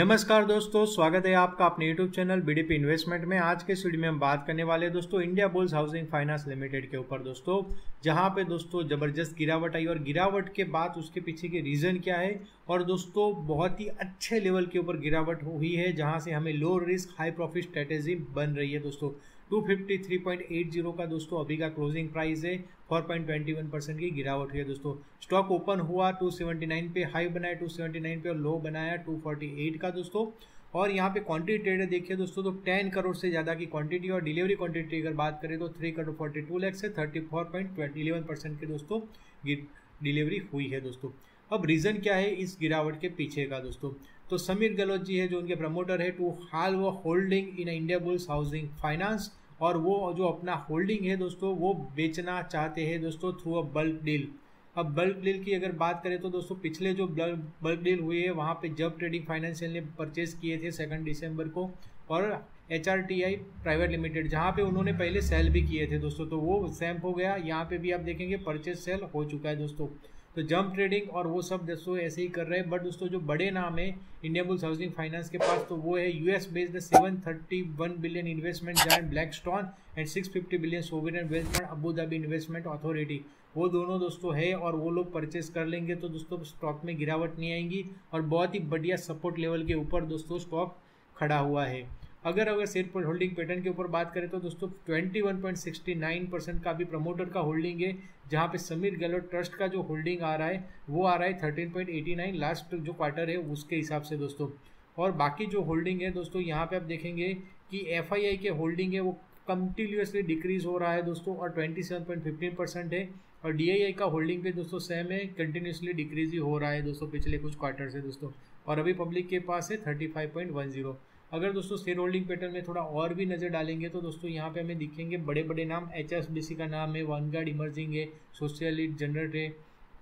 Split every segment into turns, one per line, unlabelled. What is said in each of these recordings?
नमस्कार दोस्तों, स्वागत है आपका अपने यूट्यूब चैनल बीडीपी इन्वेस्टमेंट में। आज के वीडियो में हम बात करने वाले हैं दोस्तों Indiabulls housing finance limited के ऊपर दोस्तों, जहां पे दोस्तों ज़बरदस्त गिरावट आई और गिरावट के बाद उसके पीछे की रीज़न क्या है। और दोस्तों बहुत ही अच्छे लेवल के ऊपर गिरावट हुई है, जहां से हमें low risk high profit strategy बन रही है दोस्तों। 253.80 का दोस्तों अभी का क्लोजिंग प्राइस है। 4.21% की गिरावट हुई है दोस्तों। स्टॉक ओपन हुआ 279 पे, हाई बनाया 279 पे और लो बनाया 248 का दोस्तों। और यहाँ पे क्वांटिटी ट्रेड देखिए दोस्तों, तो 10 करोड़ से ज़्यादा की क्वांटिटी और डिलीवरी क्वांटिटी अगर बात करें तो 3 करोड़ 42 लाख से 34.11% के दोस्तों डिलीवरी हुई है दोस्तों। अब रीज़न क्या है इस गिरावट के पीछे का दोस्तों, तो समीर गहलोत जी है जो उनके प्रमोटर है, टू हाल वो holding in Indiabulls housing finance, और वो जो अपना होल्डिंग है दोस्तों वो बेचना चाहते हैं दोस्तों थ्रू अ बल्क डील। अब बल्क डील की अगर बात करें तो दोस्तों पिछले जो बल्क डील हुई है वहाँ पे जब ट्रेडिंग फाइनेंशियल ने परचेज किए थे 2 दिसंबर को, और HRTI प्राइवेट लिमिटेड जहाँ पे उन्होंने पहले सेल भी किए थे दोस्तों, तो वो सैम्प हो गया। यहाँ पे भी आप देखेंगे परचेज सेल हो चुका है दोस्तों। तो जंप ट्रेडिंग और वो सब दोस्तों ऐसे ही कर रहे हैं। बट दोस्तों जो बड़े नाम है इंडिया बुल्स हाउसिंग फाइनेंस के पास, तो वो है US based 731 billion investment giant Blackstone and 650 billion sovereign wealth fund Abu Dhabi investment authority. वो दोनों दोस्तों है और वो लोग परचेस कर लेंगे तो दोस्तों स्टॉक में गिरावट नहीं आएंगी और बहुत ही बढ़िया सपोर्ट लेवल के ऊपर दोस्तों स्टॉक खड़ा हुआ है। अगर शेयर पर होल्डिंग पैटर्न के ऊपर बात करें तो दोस्तों 21.69% का भी प्रमोटर का होल्डिंग है, जहां पे समीर गहलोत ट्रस्ट का जो होल्डिंग आ रहा है वो आ रहा है 13.89 लास्ट जो क्वार्टर है उसके हिसाब से दोस्तों। और बाकी जो होल्डिंग है दोस्तों यहाँ पे आप देखेंगे कि FII के होल्डिंग है वो कंटिन्यूसली डिक्रीज हो रहा है दोस्तों और 27.15% है। और DII का होल्डिंग पे दोस्तों सेम है, कंटिन्यूसली डिक्रीज ही हो रहा है दोस्तों पिछले कुछ क्वार्टर से दोस्तों। और अभी पब्लिक के पास है 35.10। अगर दोस्तों शेयर होल्डिंग पैटर्न में थोड़ा और भी नज़र डालेंगे तो दोस्तों यहाँ पे हमें दिखेंगे बड़े बड़े नाम। HSBC का नाम है, वनगार्ड इमर्जिंग है, सोशलिस्ट जनरल है,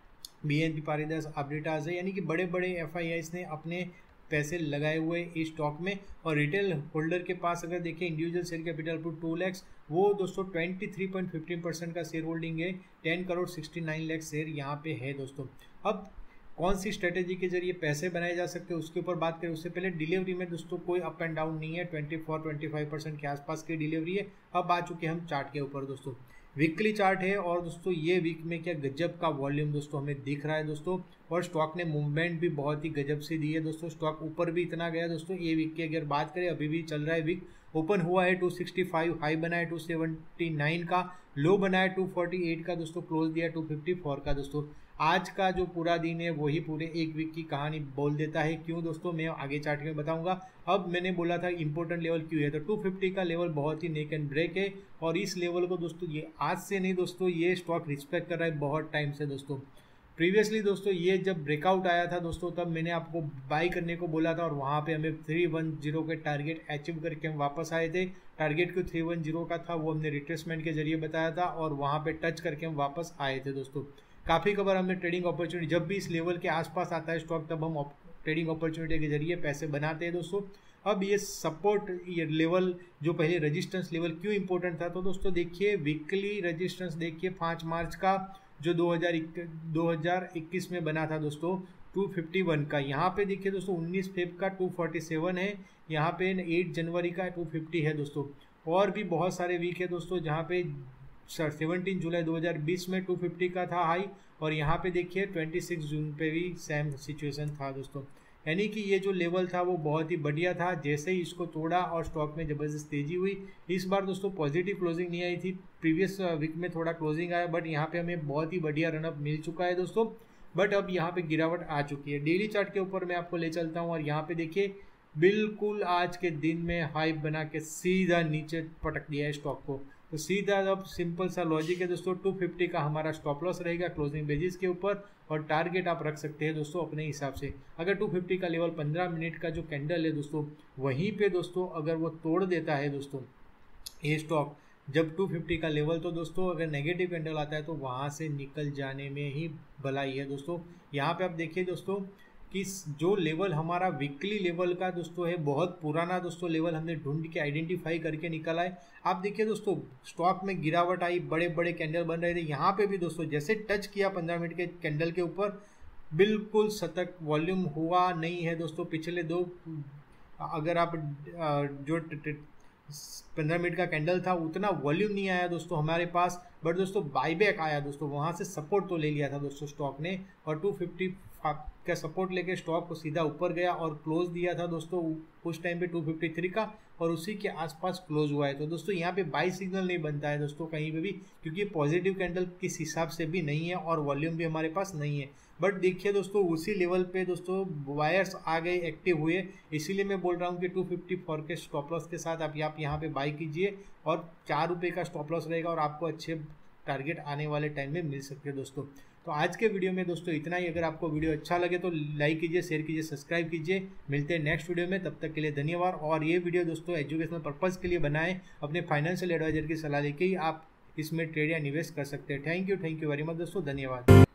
BNP पारिदास आर्बिट्राज है, यानी कि बड़े बड़े FIIs ने अपने पैसे लगाए हुए इस स्टॉक में। और रिटेल होल्डर के पास अगर देखें इंडिविजुअल शेयर कैपिटल पर 2 लाख, वो दोस्तों 23.15% का शेयर होल्डिंग है। 10 करोड़ 69 लाख शेयर यहाँ पे है दोस्तों। अब कौन सी स्ट्रेटेजी के जरिए पैसे बनाए जा सकते हैं उसके ऊपर बात करें उससे पहले डिलीवरी में दोस्तों कोई अप एंड डाउन नहीं है, 24-25% के आसपास की डिलीवरी है। अब आ चुके हम चार्ट के ऊपर दोस्तों, वीकली चार्ट है और दोस्तों ये वीक में क्या गजब का वॉल्यूम दोस्तों हमें दिख रहा है दोस्तों। और स्टॉक ने मूवमेंट भी बहुत ही गजब से दी है दोस्तों, स्टॉक ऊपर भी इतना गया दोस्तों। ये वीक की अगर बात करें अभी भी चल रहा है वीक, ओपन हुआ है 265, हाई बना है 279 का, लो बना है 248 का दोस्तों, क्लोज दिया 254 का दोस्तों। आज का जो पूरा दिन है वही पूरे एक वीक की कहानी बोल देता है। क्यों दोस्तों मैं आगे चार्ट में बताऊंगा। अब मैंने बोला था इंपॉर्टेंट लेवल क्यों है, तो 250 का लेवल बहुत ही नेक एंड ब्रेक है। और इस लेवल को दोस्तों ये आज से नहीं दोस्तों, ये स्टॉक रिस्पेक्ट कर रहा है बहुत टाइम से दोस्तों। प्रीवियसली दोस्तों ये जब ब्रेकआउट आया था दोस्तों तब मैंने आपको बाई करने को बोला था और वहाँ पे हमें 310 के टारगेट अचीव करके हम वापस आए थे। टारगेट को 310 का था, वो हमने रिट्रेसमेंट के जरिए बताया था और वहाँ पे टच करके हम वापस आए थे दोस्तों। काफ़ी कबार हमने ट्रेडिंग अपॉर्चुनिटी, जब भी इस लेवल के आसपास आता है स्टॉक तब हम ट्रेडिंग अपॉर्चुनिटी के जरिए पैसे बनाते हैं दोस्तों। अब ये सपोर्ट ये लेवल जो पहले रेजिस्टेंस लेवल क्यों इंपॉर्टेंट था, तो दोस्तों देखिए वीकली रेजिस्टेंस देखिए 5 मार्च का जो 2021 में बना था दोस्तों 251 का। यहाँ पे देखिए दोस्तों 19 फेब का 247 है, यहाँ पे 8 जनवरी का 250 है दोस्तों। और भी बहुत सारे वीक है दोस्तों जहाँ पे 17 जुलाई 2020 में 250 का था हाई, और यहाँ पे देखिए 26 जून पे भी सेम सिचुएशन था दोस्तों। यानी कि ये जो लेवल था वो बहुत ही बढ़िया था। जैसे ही इसको तोड़ा और स्टॉक में ज़बरदस्त तेज़ी हुई। इस बार दोस्तों पॉजिटिव क्लोजिंग नहीं आई थी, प्रीवियस वीक में थोड़ा क्लोजिंग आया, बट यहाँ पे हमें बहुत ही बढ़िया रनअप मिल चुका है दोस्तों। बट अब यहाँ पे गिरावट आ चुकी है। डेली चार्ट के ऊपर मैं आपको ले चलता हूँ और यहाँ पे देखिए बिल्कुल आज के दिन में हाई बना के सीधा नीचे पटक दिया है स्टॉक को। तो सीधा अब सिंपल सा लॉजिक है दोस्तों, 250 का हमारा स्टॉप लॉस रहेगा क्लोजिंग बेसिस के ऊपर, और टारगेट आप रख सकते हैं दोस्तों अपने हिसाब से। अगर 250 का लेवल 15 मिनट का जो कैंडल है दोस्तों वहीं पे दोस्तों अगर वो तोड़ देता है दोस्तों ये स्टॉक जब 250 का लेवल, तो दोस्तों अगर नेगेटिव कैंडल आता है तो वहाँ से निकल जाने में ही भलाई है दोस्तों। यहाँ पे आप देखिए दोस्तों कि जो लेवल हमारा वीकली लेवल का दोस्तों है बहुत पुराना दोस्तों लेवल हमने ढूंढ के आइडेंटिफाई करके निकला है। आप देखिए दोस्तों स्टॉक में गिरावट आई, बड़े बड़े कैंडल बन रहे थे। यहाँ पे भी दोस्तों जैसे टच किया 15 मिनट के कैंडल के ऊपर बिल्कुल शतक वॉल्यूम हुआ नहीं है दोस्तों। पिछले 2 अगर आप जो 15 मिनट का कैंडल था उतना वॉल्यूम नहीं आया दोस्तों हमारे पास, बट दोस्तों बाईबैक आया दोस्तों, वहाँ से सपोर्ट तो ले लिया था दोस्तों स्टॉक ने, और 250 का सपोर्ट लेके स्टॉक को सीधा ऊपर गया और क्लोज दिया था दोस्तों उस टाइम पे 253 का, और उसी के आसपास क्लोज हुआ है। तो दोस्तों यहाँ पे बाई सिग्नल नहीं बनता है दोस्तों कहीं पे भी, क्योंकि पॉजिटिव कैंडल किस हिसाब से भी नहीं है और वॉल्यूम भी हमारे पास नहीं है। बट देखिए दोस्तों उसी लेवल पे दोस्तों वायर्स आ गए, एक्टिव हुए, इसीलिए मैं बोल रहा हूँ कि 254 के स्टॉप लॉस के साथ आप यहाँ पे बाई कीजिए, और 4 रुपये का स्टॉप लॉस रहेगा और आपको अच्छे टारगेट आने वाले टाइम में मिल सकते हैं दोस्तों। तो आज के वीडियो में दोस्तों इतना ही। अगर आपको वीडियो अच्छा लगे तो लाइक कीजिए, शेयर कीजिए, सब्सक्राइब कीजिए। मिलते हैं नेक्स्ट वीडियो में, तब तक के लिए धन्यवाद। और ये वीडियो दोस्तों एजुकेशनल पर्पज़ के लिए बनाएं, अपने फाइनेंशियल एडवाइजर की सलाह लेके ही आप इसमें ट्रेड या निवेश कर सकते हैं। थैंक यू वेरी मच दोस्तों, धन्यवाद।